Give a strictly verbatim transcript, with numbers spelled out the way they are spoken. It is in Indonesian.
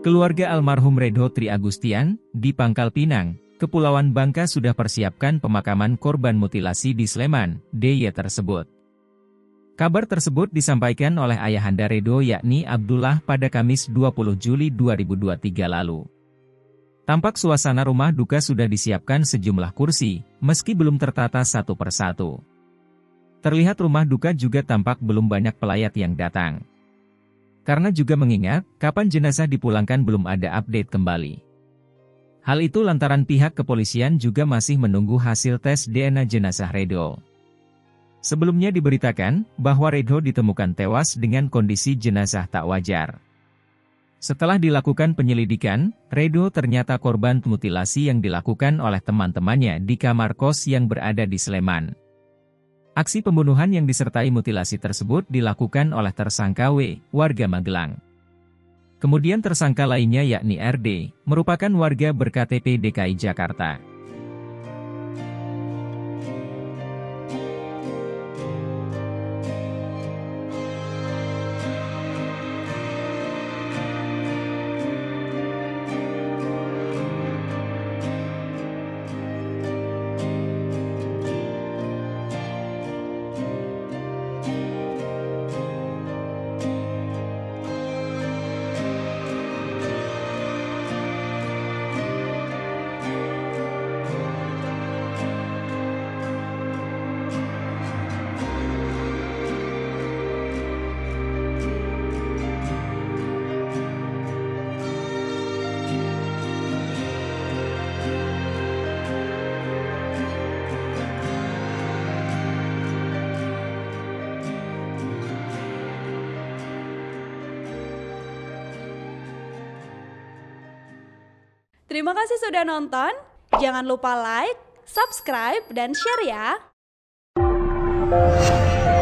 Keluarga almarhum Redho Tri Agustian, di Pangkal Pinang, Kepulauan Bangka sudah persiapkan pemakaman korban mutilasi di Sleman, D Y tersebut. Kabar tersebut disampaikan oleh ayahanda Redho yakni Abdullah pada Kamis dua puluh Juli dua ribu dua puluh tiga lalu. Tampak suasana rumah duka sudah disiapkan sejumlah kursi, meski belum tertata satu persatu. Terlihat rumah duka juga tampak belum banyak pelayat yang datang. Karena juga mengingat, kapan jenazah dipulangkan belum ada update kembali. Hal itu lantaran pihak kepolisian juga masih menunggu hasil tes D N A jenazah Redho. Sebelumnya diberitakan, bahwa Redho ditemukan tewas dengan kondisi jenazah tak wajar. Setelah dilakukan penyelidikan, Redho ternyata korban mutilasi yang dilakukan oleh teman-temannya di kamar kos yang berada di Sleman. Aksi pembunuhan yang disertai mutilasi tersebut dilakukan oleh tersangka W, warga Magelang. Kemudian tersangka lainnya yakni R D, merupakan warga ber-K T P D K I Jakarta. Terima kasih sudah nonton, jangan lupa like, subscribe, dan share ya!